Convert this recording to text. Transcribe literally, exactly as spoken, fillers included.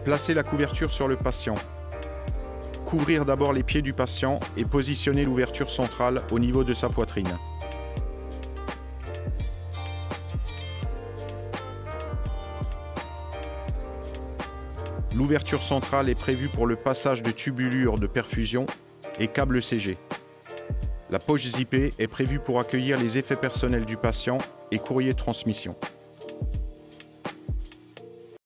Placez la couverture sur le patient. Couvrir d'abord les pieds du patient et positionner l'ouverture centrale au niveau de sa poitrine. L'ouverture centrale est prévue pour le passage de tubulure de perfusion et câble C G. La poche zippée est prévue pour accueillir les effets personnels du patient et courrier de transmission.